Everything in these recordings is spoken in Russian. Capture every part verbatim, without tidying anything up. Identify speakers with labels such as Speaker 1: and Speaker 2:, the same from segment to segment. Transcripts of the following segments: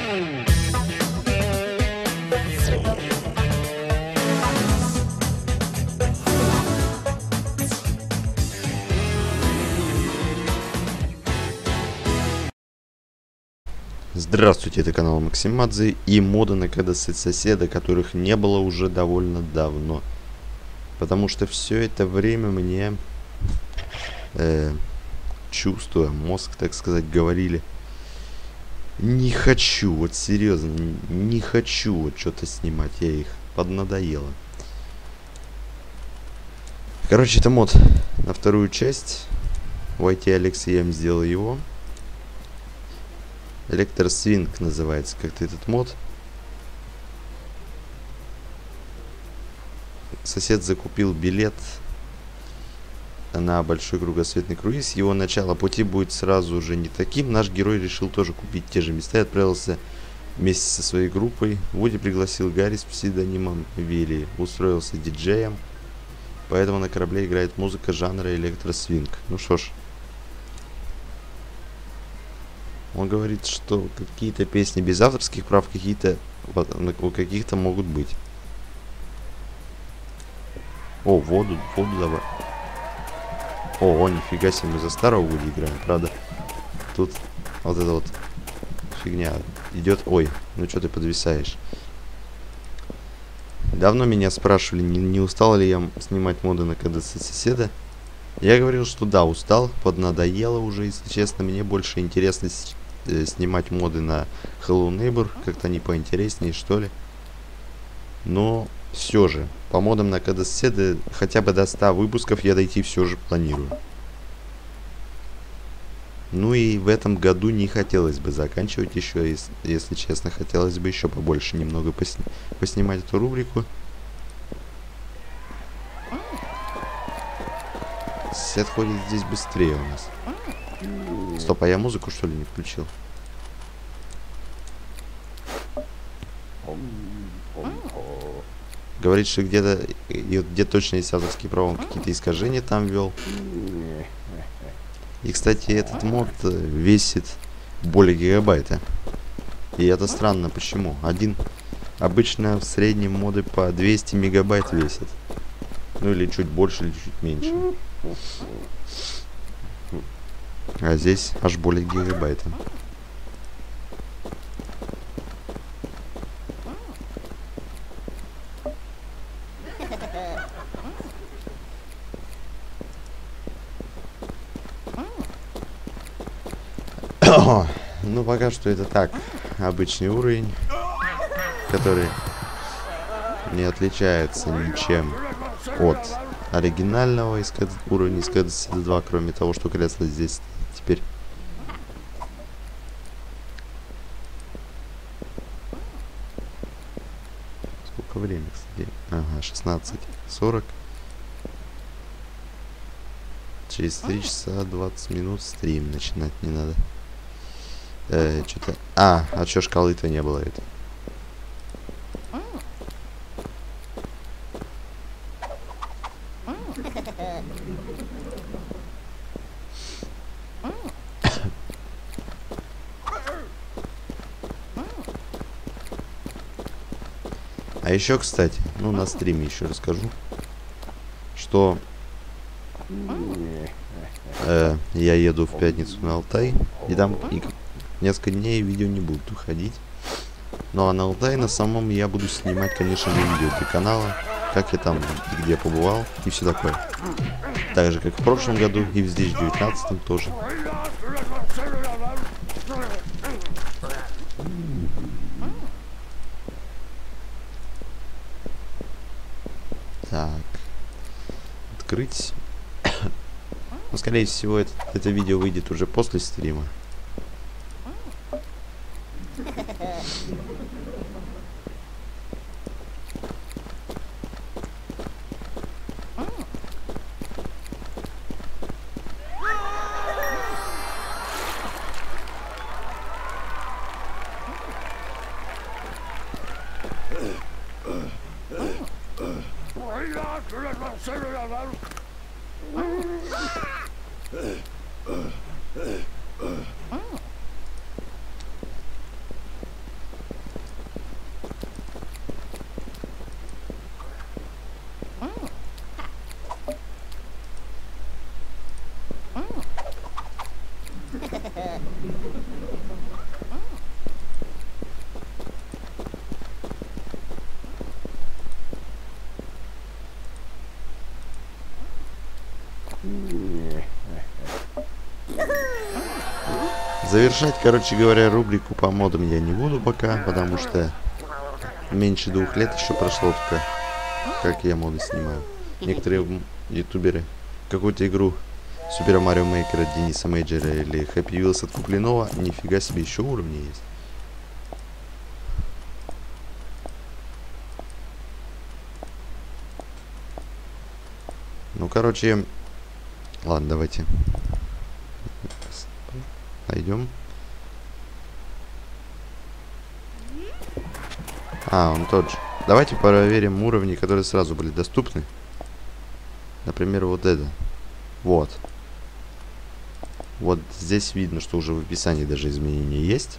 Speaker 1: Здравствуйте, это канал Максимадзе и моды на кодесет соседа, которых не было уже довольно давно. Потому что все это время мне, э, чувствуя, мозг, так сказать, говорили: не хочу, вот серьезно, не хочу вот что-то снимать, я их поднадоело. Короче, это мод на вторую часть. уай ти Алекс, я им сделал его. Электросвинг называется как-то этот мод. Сосед закупил билет на большой кругосветный круиз. Его начало пути будет сразу же не таким. Наш герой решил тоже купить те же места и отправился вместе со своей группой. Вуди пригласил Гарри с псевдонимом Вилли, устроился диджеем, поэтому на корабле играет музыка жанра электросвинг. Ну что ж, он говорит, что какие-то песни без авторских прав, какие-то у каких-то могут быть. О, воду, воду давай. О, нифига себе, мы за старого Вуди играем, правда. Тут вот эта вот фигня идет. Ой, ну что ты подвисаешь? Давно меня спрашивали, не, не устал ли я снимать моды на кодесет соседа. Я говорил, что да, устал, поднадоело уже, если честно. Мне больше интересно э, снимать моды на Hello Neighbor, как-то они поинтереснее, что ли. Но все же, по модам на кодесет соседа хотя бы до ста выпусков я дойти все же планирую. Ну и в этом году не хотелось бы заканчивать еще, если, если честно, хотелось бы еще побольше немного посни поснимать эту рубрику. Сет ходит здесь быстрее у нас. Стоп, а я музыку что ли не включил? Говорит, что где-то, где точно есть авторские права, он какие-то искажения там ввел. И, кстати, этот мод весит более гигабайта. И это странно, почему? Один обычно в среднем моды по двести мегабайт весит. Ну или чуть больше, или чуть меньше. А здесь аж более гигабайта. Ну, пока что это так, обычный уровень, который не отличается ничем от оригинального из уровня из кодесет два, кроме того, что кресло здесь теперь. Сколько времени, кстати? Ага, шестнадцать сорок. Через три часа двадцать минут стрим начинать не надо. Э, что-то... А, а чё шкалы-то не было это? А еще, кстати, ну на стриме еще расскажу, что э, я еду в пятницу на Алтай, и там и несколько дней видео не будут уходить. Ну а на Алтай на самом я буду снимать, конечно же, видео для канала, как я там и где побывал, и все такое. Так же, как в прошлом году, и в две тысячи девятнадцатом тоже. Так. Открыть. Ну, скорее всего, это, это видео выйдет уже после стрима. Завершать, короче говоря, рубрику по модам я не буду пока, потому что меньше двух лет еще прошло только, как я моды снимаю. Некоторые ютуберы какую-то игру Super Mario Maker от Дениса Мейджера или Happy Wheels от Куплинова, нифига себе, еще уровни есть. Ну, короче, ладно, давайте найдем. А, он тот же. Давайте проверим уровни, которые сразу были доступны. Например, вот это. Вот. Вот здесь видно, что уже в описании даже изменения есть.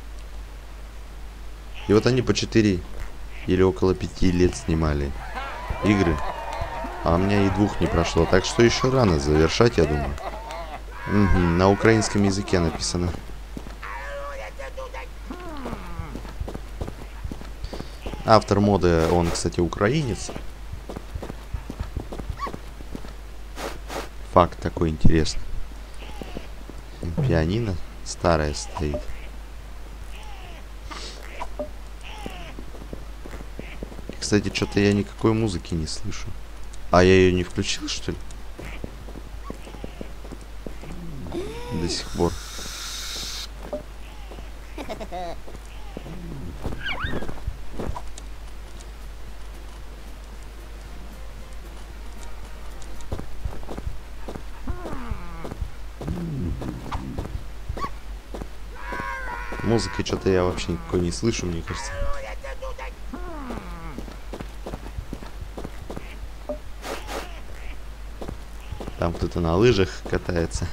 Speaker 1: И вот они по четыре или около пяти лет снимали игры. А у меня и двух не прошло. Так что еще рано завершать, я думаю. Угу, на украинском языке написано. Автор моды, он, кстати, украинец. Факт такой интересный. Пианино старое стоит. И, кстати, что-то я никакой музыки не слышу. А я ее не включил, что ли? До сих пор. Музыки что-то я вообще никакой не слышу, мне кажется. Там кто-то на лыжах катается.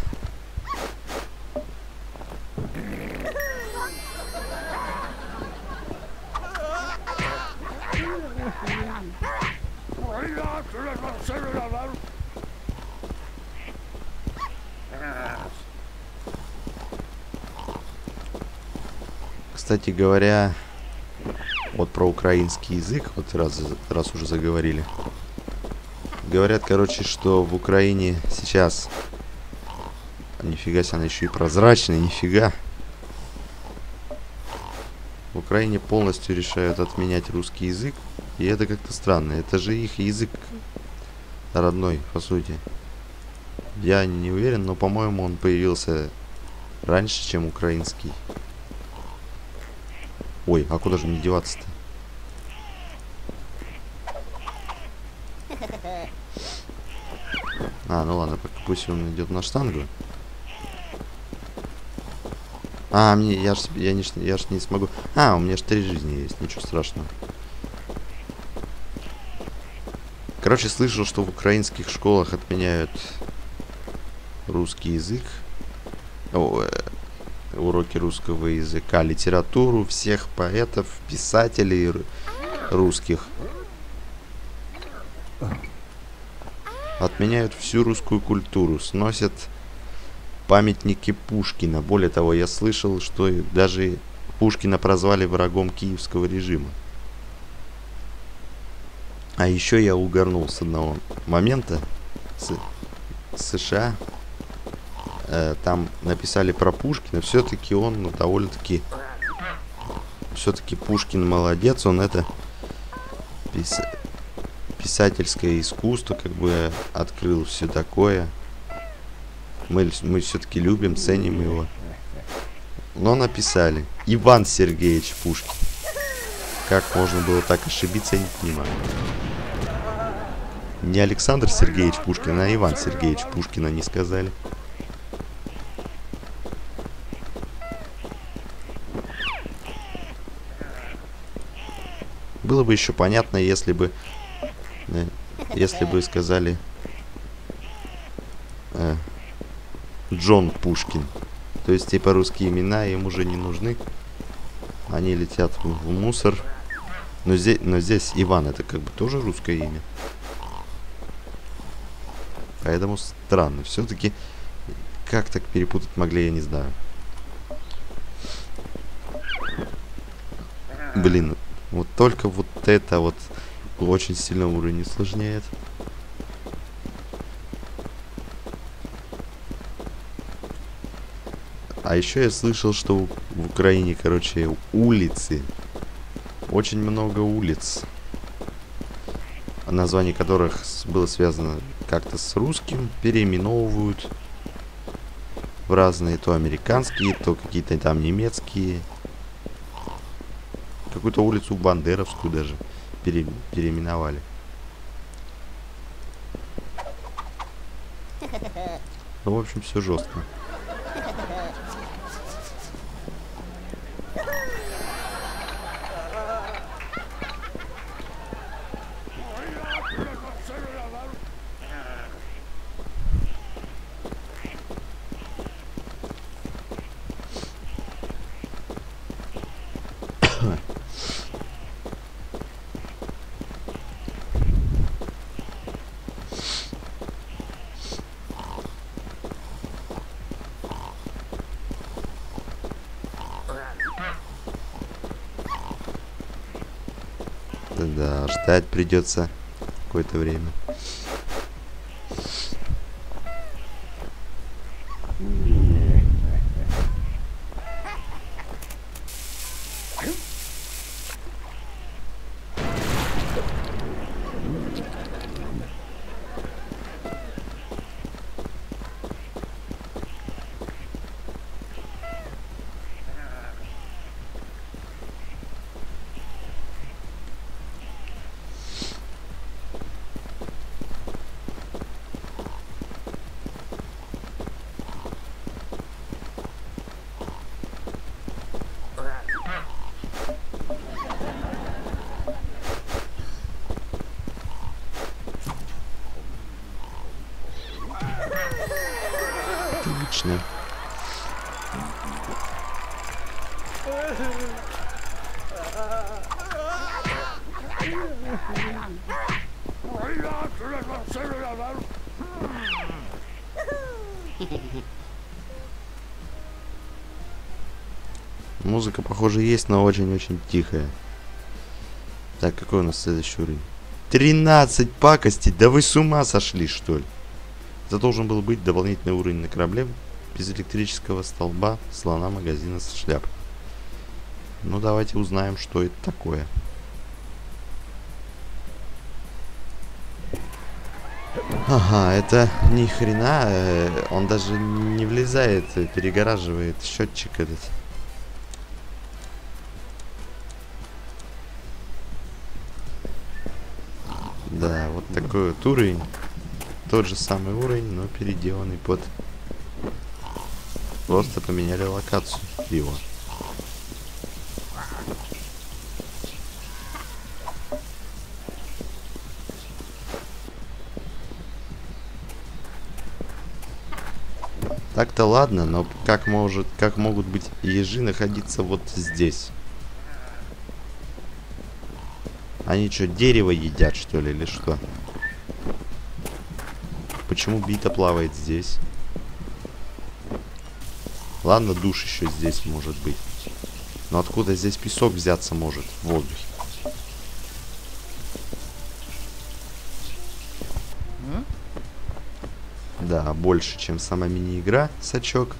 Speaker 1: Кстати говоря, вот про украинский язык, вот раз, раз уже заговорили. Говорят, короче, что в Украине сейчас... Нифига себе, она еще и прозрачная, нифига. В Украине полностью решают отменять русский язык. И это как-то странно. Это же их язык родной, по сути. Я не уверен, но, по-моему, он появился раньше, чем украинский. Ой, а куда же мне деваться-то? А, ну ладно, пусть он идет на штангу. А, мне, я ж, я, не, я ж не смогу. А, у меня ж три жизни есть, ничего страшного. Короче, слышал, что в украинских школах отменяют русский язык. О, э, уроки русского языка, литературу всех поэтов, писателей русских. Отменяют всю русскую культуру, сносят памятники Пушкина. Более того, я слышал, что даже Пушкина прозвали врагом киевского режима. А еще я угорнул с одного момента. С США. Э, там написали про Пушкина. Все-таки он, ну, довольно-таки... Все-таки Пушкин молодец. Он это... Пис... Писательское искусство, как бы, открыл все такое. Мы, мы все-таки любим, ценим его. Но написали: Иван Сергеевич Пушкин. Как можно было так ошибиться, я не понимаю. Не Александр Сергеевич Пушкин, а Иван Сергеевич Пушкин они сказали. Было бы еще понятно, если бы Если бы сказали э, Джон Пушкин. То есть, типа, русские имена им уже не нужны. Они летят в, в мусор. Но здесь, но здесь Иван, это как бы тоже русское имя. Поэтому странно. Все-таки, как так перепутать могли, я не знаю. Блин, вот только вот это вот очень сильно уровень усложняет. А А еще я слышал, что в, в Украине, короче, улицы. Очень много улиц. Название которых было связано как-то с русским. Переименовывают в разные, то американские, то какие-то там немецкие. Какую-то улицу Бандеровскую даже пере, переименовали. Ну, в общем, все жестко. Да, ждать придется какое-то время. Отлично. Музыка, похоже, есть, но очень-очень тихая. Так, какой у нас следующий уровень? тринадцать пакостей! Да вы с ума сошли, что ли? Это должен был быть дополнительный уровень на корабле без электрического столба, слона, магазина с шляпой. Ну, давайте узнаем, что это такое. Ага, это ни хрена, э, он даже не влезает, перегораживает счетчик этот. Да, вот такой вот уровень. Тот же самый уровень, но переделанный под... Просто поменяли локацию его. Так-то ладно, но как может, как могут быть ежи находиться вот здесь? Они что, дерево едят, что ли, или что? Почему бита плавает здесь? Ладно, душ еще здесь может быть. Но откуда здесь песок взяться может в воздухе? Да, больше, чем сама мини-игра, сачок.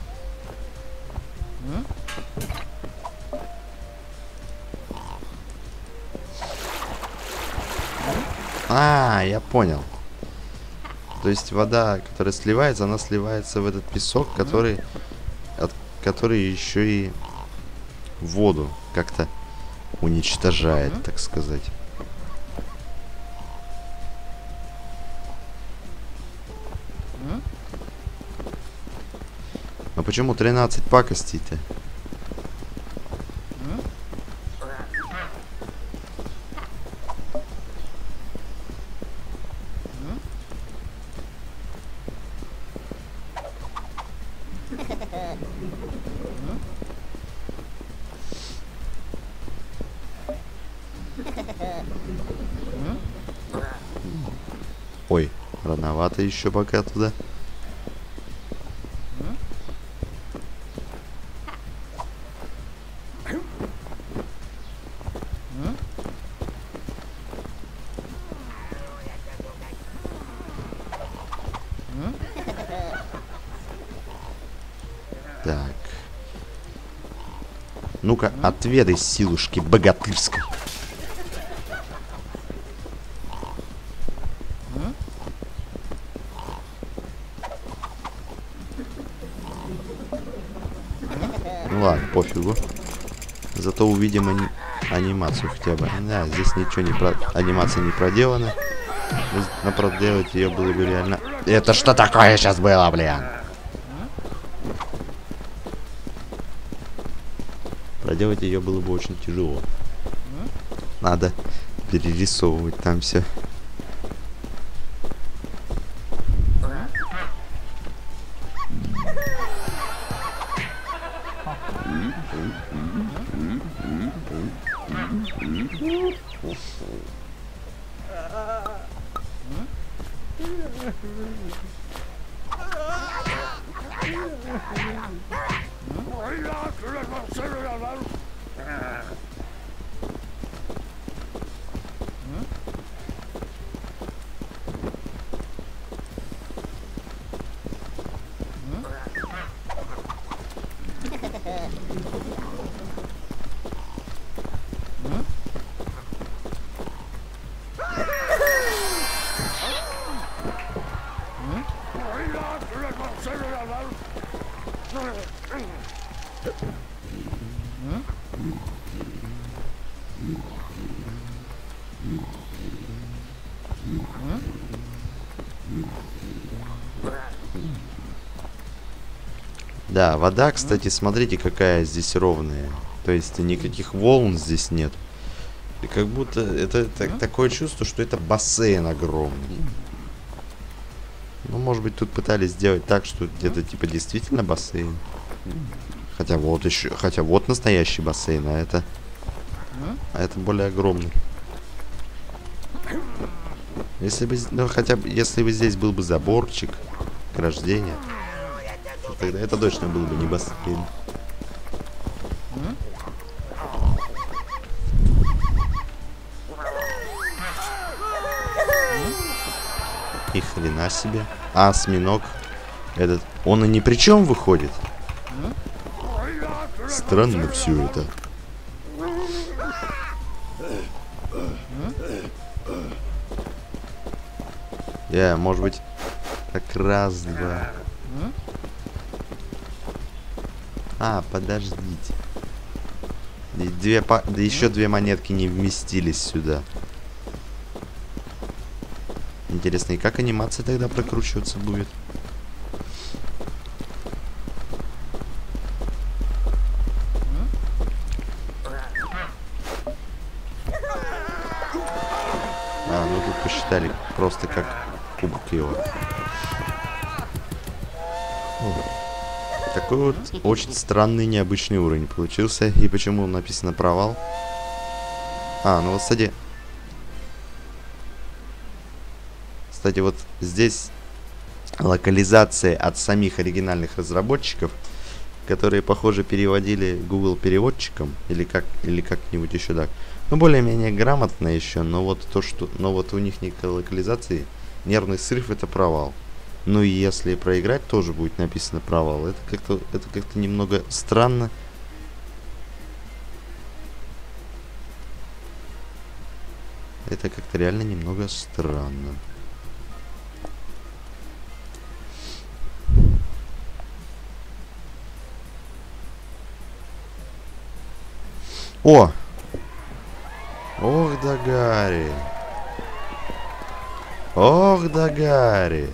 Speaker 1: А, я понял. То есть вода, которая сливается, она сливается в этот песок, который, от, который еще и воду как-то уничтожает, так сказать. Но почему тринадцать пакостей-то? Ой, рановато еще пока туда. Так. Ну-ка, отведай силушки богатырской. Ну ладно, пофигу. Зато увидим ани анимацию хотя бы. Да, здесь ничего не про... Анимация не проделана. Но проделать ее было бы реально... Это что такое сейчас было, блин? Проделать ее было бы очень тяжело. Надо перерисовывать там все. Да, вода, кстати, смотрите, какая здесь ровная. То есть никаких волн здесь нет. И как будто это так, такое чувство, что это бассейн огромный. Ну, может быть, тут пытались сделать так, что где-то типа действительно бассейн. Хотя вот еще, хотя вот настоящий бассейн, а это, а это более огромный. Если бы, ну, хотя бы, если бы здесь был бы заборчик, ограждение, то тогда это точно был бы не бассейн. И хрена себе. А осьминог этот, он и ни при чем выходит. Странно все это. Я, yeah, может быть, так раз, два. А, подождите. И две по... Да еще две монетки не вместились сюда. Интересно, и как анимация тогда прокручиваться будет? А, ну тут посчитали просто как кубок его. Такой вот очень странный, необычный уровень получился. И почему написано провал? А, ну вот, кстати... Кстати, вот здесь локализация от самих оригинальных разработчиков, которые, похоже, переводили Google переводчиком. Или как или как-нибудь еще так. Ну, более-менее грамотно еще, но вот то, что... Но вот у них никакой локализации. Нервный срыв — это провал. Ну и если проиграть, тоже будет написано провал. Это как-то это как-то немного странно. Это как-то реально немного странно. О! Ох да Гарри! Ох да Гарри!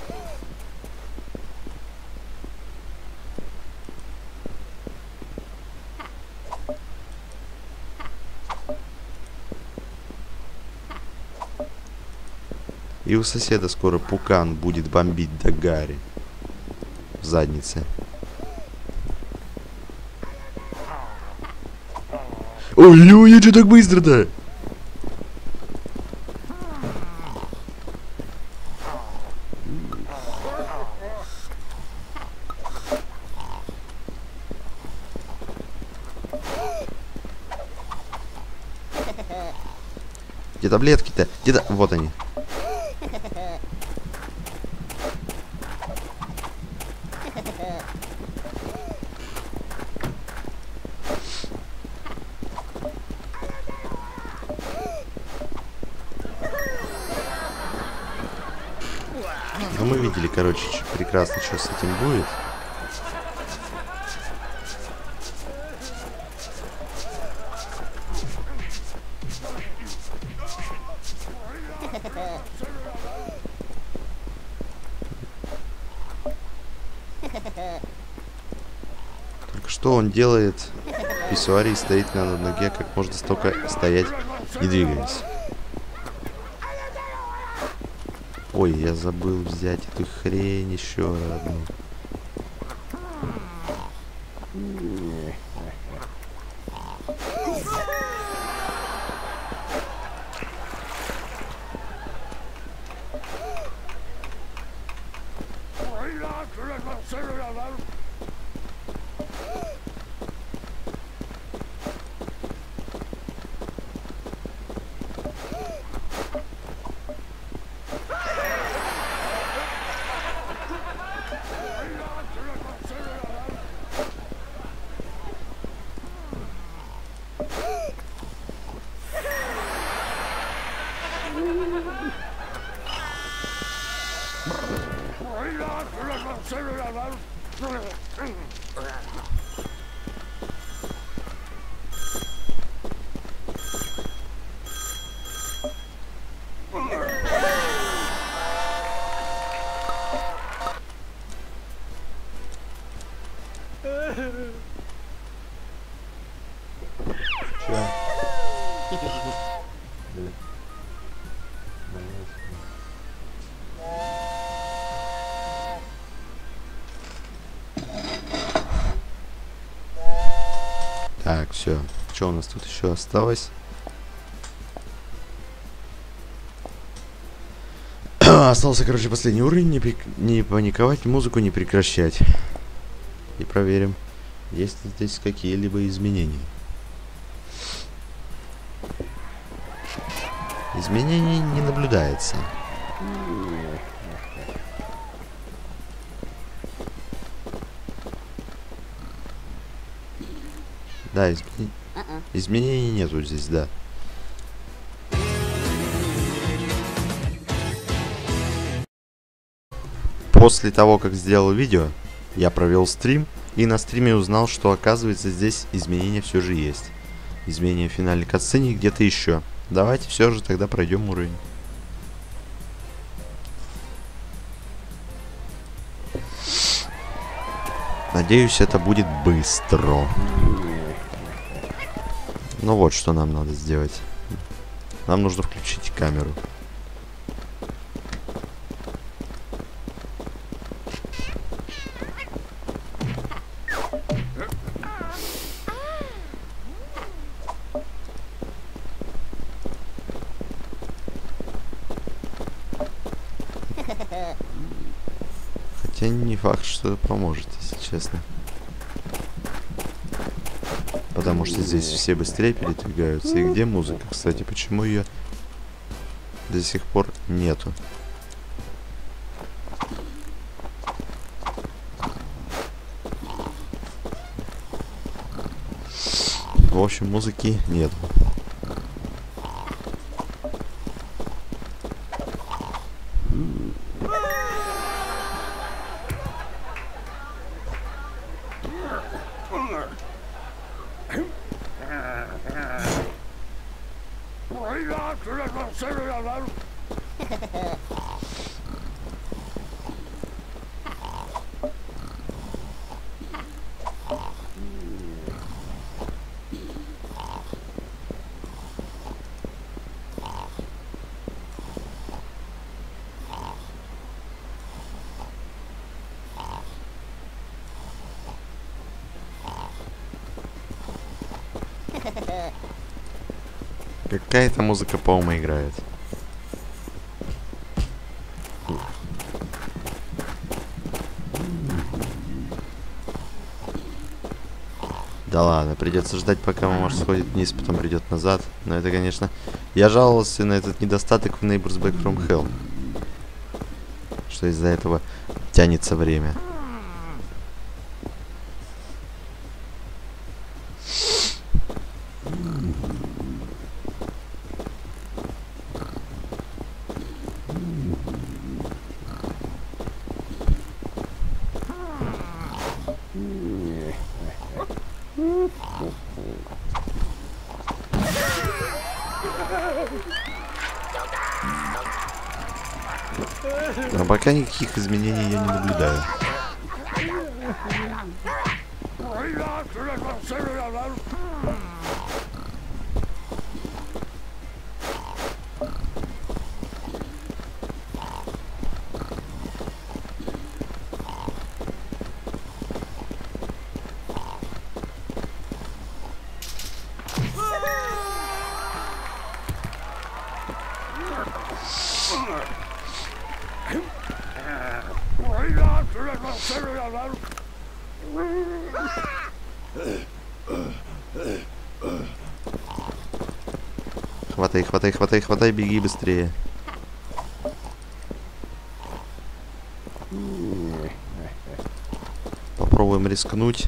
Speaker 1: И у соседа скоро пукан будет бомбить до Гарри в заднице. Ой-ой, я что так быстро-то? Где таблетки-то? Где-то... Вот они. мы видели, короче, прекрасно, что с этим будет. Только что он делает? Писсуарий стоит на ноге, как можно столько стоять, не двигаясь. Ой, я забыл взять эту хрень еще одну. Так, все. Что у нас тут еще осталось? Остался, короче, последний уровень. Не, не паниковать, музыку не прекращать. И проверим, есть ли здесь какие-либо изменения. Изменений не наблюдается. Да, изменений, изменений нету здесь, да. После того, как сделал видео, я провел стрим и на стриме узнал, что оказывается здесь изменения все же есть. Изменения в финальной катсцене где-то еще. Давайте все же тогда пройдем уровень. Надеюсь, это будет быстро. Ну вот, что нам надо сделать. Нам нужно включить камеру. Хотя не факт, что поможет, если честно. Потому что здесь все быстрее передвигаются. И где музыка, кстати? Почему ее до сих пор нету? В общем, музыки нету. Какая-то музыка по-моему играет. Да ладно, придется ждать, пока мама сходит вниз, потом придет назад. Но это, конечно... Я жаловался на этот недостаток в Neighbors Back from Hell. Что из-за этого тянется время. Но пока никаких изменений я не наблюдаю. Хватай, хватай, хватай, хватай, беги быстрее. Попробуем рискнуть.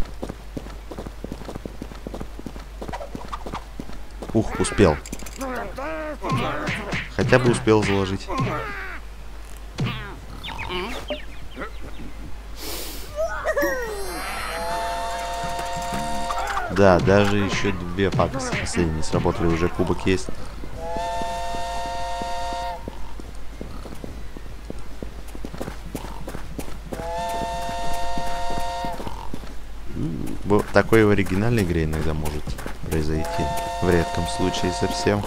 Speaker 1: Ух, успел. Хотя бы успел заложить. Да, даже еще две пакости последние сработали, уже кубок есть. Такое в оригинальной игре иногда может произойти. В редком случае совсем.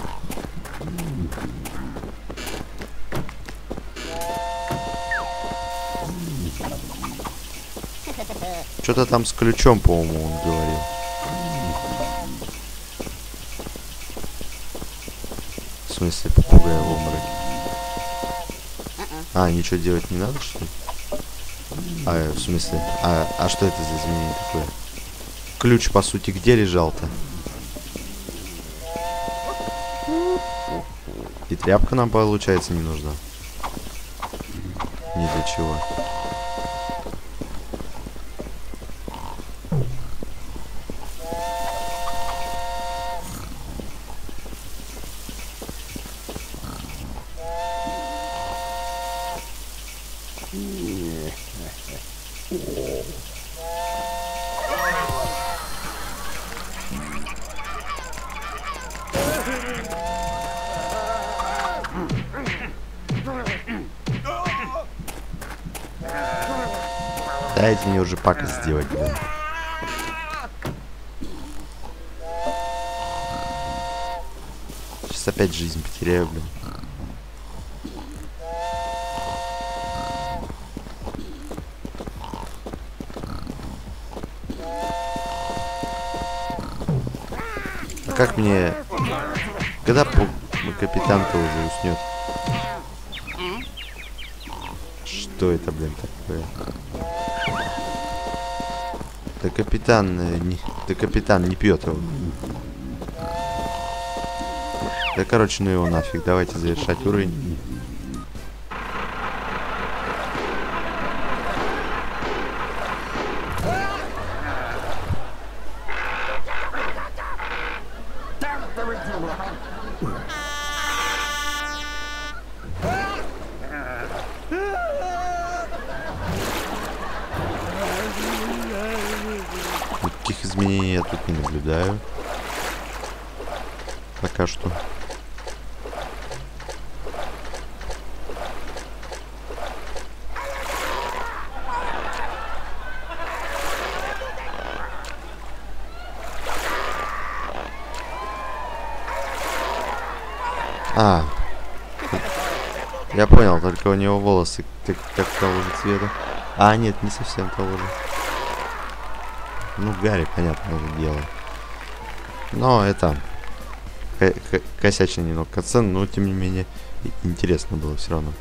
Speaker 1: Что-то там с ключом, по-моему, он говорил. В смысле, попугая в обмороке. А, ничего делать не надо, что ли? А, в смысле? А, а что это за изменение такое? Ключ, по сути, где лежал-то? И тряпка нам, получается, не нужна. Ни для чего. Дайте мне уже пакость сделать, блин. Сейчас опять жизнь потеряю, блин. А как мне... Когда капитан-то уже уснет? Что это, блин, такое? Да капитан э, не... Да капитан не пьет его. Да короче, ну его нафиг. Давайте завершать уровень. Никаких изменений я тут не наблюдаю. Пока что. А, я понял, только у него волосы как, как того же цвета. А, нет, не совсем того же. Ну, Гарри, понятное дело. Но это косячно немного катсцен, но тем не менее интересно было все равно.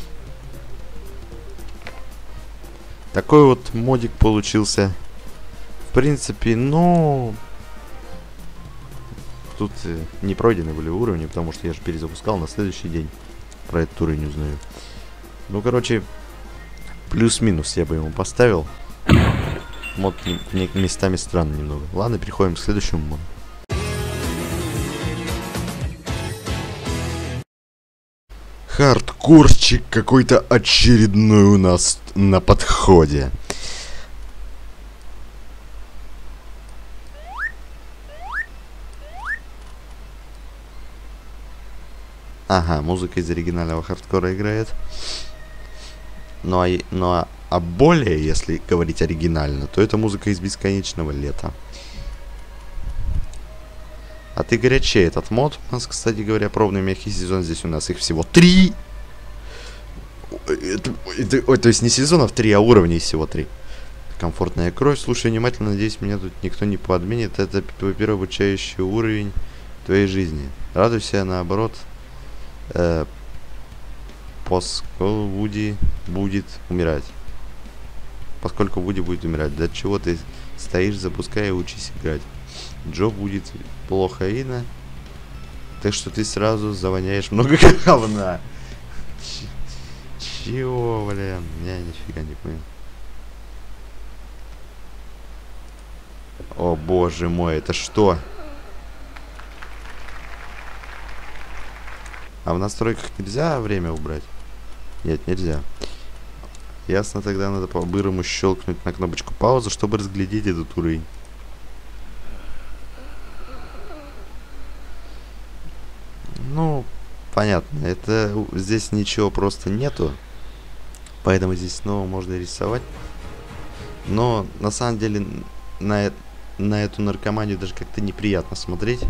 Speaker 1: Такой вот модик получился. В принципе, ну... Тут э, не пройдены были уровни, потому что я же перезапускал на следующий день. Про этот уровень узнаю. Ну, короче, плюс-минус я бы ему поставил. Мод местами странно немного. Ладно, переходим к следующему моду. Хардкорчик какой-то очередной у нас на подходе. Ага, музыка из оригинального хардкора играет. Ну а, ну, а, а более, если говорить оригинально, то это музыка из Бесконечного лета. А ты горячей этот мод. У нас, кстати говоря, пробный мягкий сезон. Здесь у нас их всего три. Это, это, ой, то есть не сезонов три, а уровней всего три. Комфортная кровь. Слушай внимательно, надеюсь, меня тут никто не подменит. Это твой первый обучающий уровень твоей жизни. Радуйся, наоборот. Э, поскольку Вуди будет умирать. Поскольку Вуди будет умирать. Для чего ты стоишь, запускай и учись играть. Джо будет плохо видно. Так что ты сразу завоняешь много говна. Чего, блин? Я нифига не понял. О боже мой, это что? А в настройках нельзя время убрать? Нет, нельзя. Ясно, тогда надо по-бырому щелкнуть на кнопочку паузы, чтобы разглядеть этот уровень. Ну, понятно. Это здесь ничего просто нету. Поэтому здесь снова можно рисовать. Но на самом деле на, на эту наркоманию даже как-то неприятно смотреть.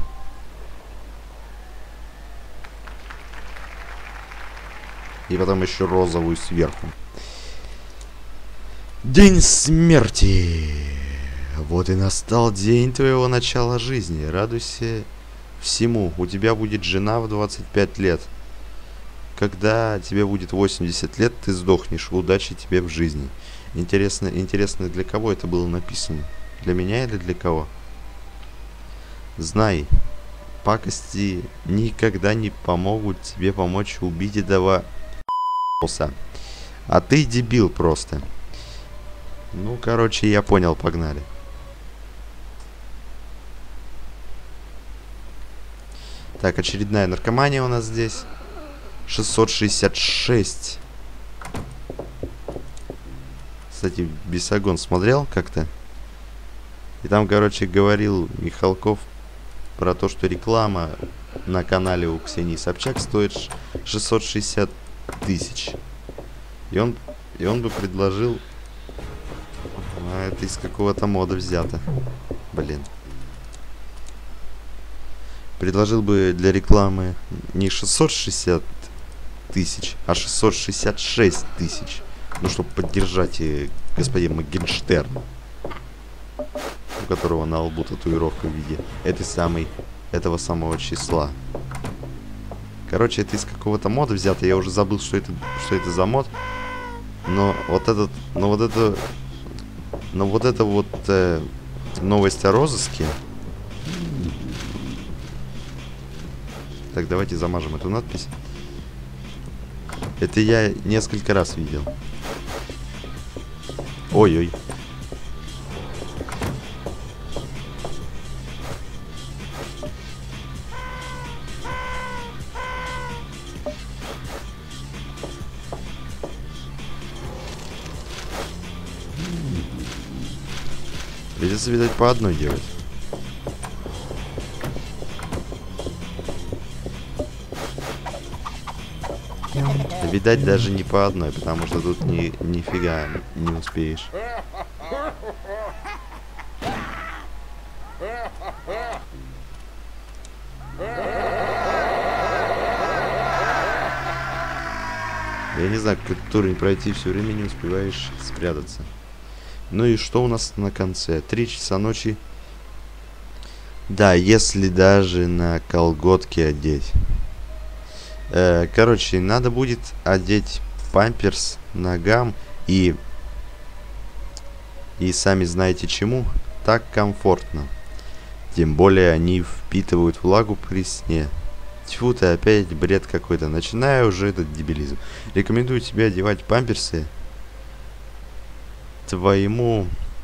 Speaker 1: И потом еще розовую сверху. День смерти. Вот и настал день твоего начала жизни. Радуйся всему. У тебя будет жена в двадцать пять лет. Когда тебе будет восемьдесят лет, ты сдохнешь. Удачи тебе в жизни. Интересно, интересно, для кого это было написано? Для меня или для кого? Знай, пакости никогда не помогут тебе помочь убить этого ***са. А ты дебил просто. Ну, короче, я понял, погнали. Так, очередная наркомания у нас здесь. шестьсот шестьдесят шесть. Кстати, Бесогон смотрел как-то. И там, короче, говорил Михалков про то, что реклама на канале у Ксении Собчак стоит шестьсот шестьдесят тысяч. И он, и он бы предложил... А это из какого-то мода взято. Блин. Предложил бы для рекламы не шестьсот шестьдесят тысяч, а шестьсот шестьдесят шесть тысяч. Ну, чтобы поддержать и господина Моргенштерна, у которого на лбу татуировка в виде этой самой, этого самого числа. Короче, это из какого-то мода взято. Я уже забыл, что это, что это за мод. Но вот этот, но вот это, но вот это вот э, новость о розыске. Так, давайте замажем эту надпись. Это я несколько раз видел. Ой-ой. Придется, видать, по одной делать. Видать, даже не по одной, потому что тут ни, нифига не успеешь. Я не знаю, как этот уровень пройти, все время не успеваешь спрятаться. Ну и что у нас на конце? Три часа ночи. Да, если даже на колготки одеть. Э, короче, надо будет одеть памперс ногам и... И сами знаете чему. Так комфортно. Тем более они впитывают влагу при сне. Тьфу ты, опять бред какой-то. Начинаю уже этот дебилизм. Рекомендую тебе одевать памперсы твоему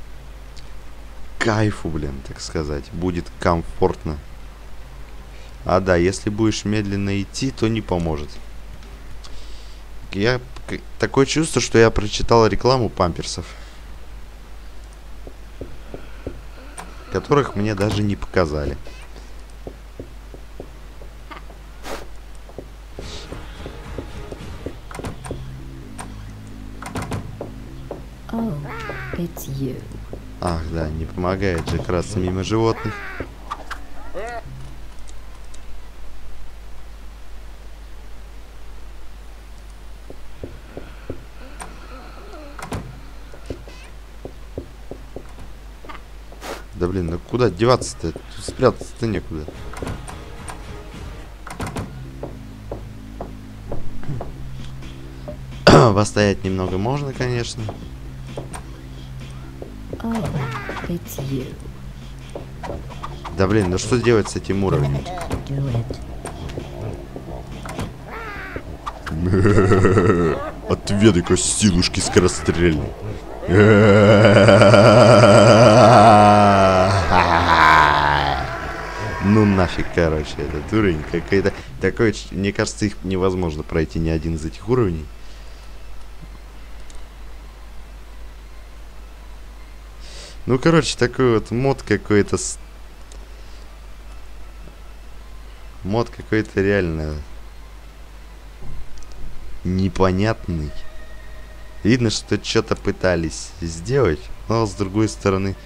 Speaker 1: кайфу, блин, так сказать. Будет комфортно. А да, если будешь медленно идти, то не поможет. Я... Такое чувство, что я прочитал рекламу памперсов, которых мне даже не показали.
Speaker 2: Oh, it's you.
Speaker 1: Ах, да, не помогает же красться мимо животных. Да блин, ну куда деваться-то? Тут спрятаться-то некуда. Постоять немного можно, конечно.
Speaker 2: Oh, it's you.
Speaker 1: Да блин, ну что делать с этим уровнем?
Speaker 2: Do it.
Speaker 1: Отведай-ка силушки скорострельной. Ну нафиг, короче, этот уровень какой-то такой, мне кажется, их невозможно пройти ни один из этих уровней. Ну, короче, такой вот мод какой-то... С... Мод какой-то реально... непонятный. Видно, что что-то пытались сделать, но с другой стороны...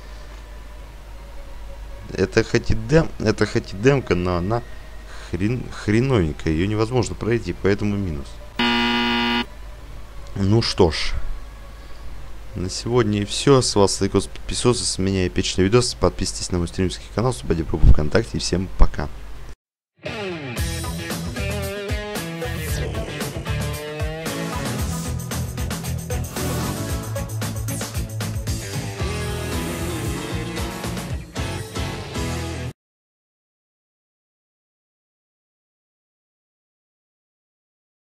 Speaker 1: Это хоть и дем... Это хоть и демка, но она хрен... хреновенькая. Ее невозможно пройти, поэтому минус. Ну что ж... На сегодня и все. С вас лайкос, подписывайтесь, с меня эпичный видос. Подписывайтесь на мой стримский канал, вступайте в группу ВКонтакте. И всем пока.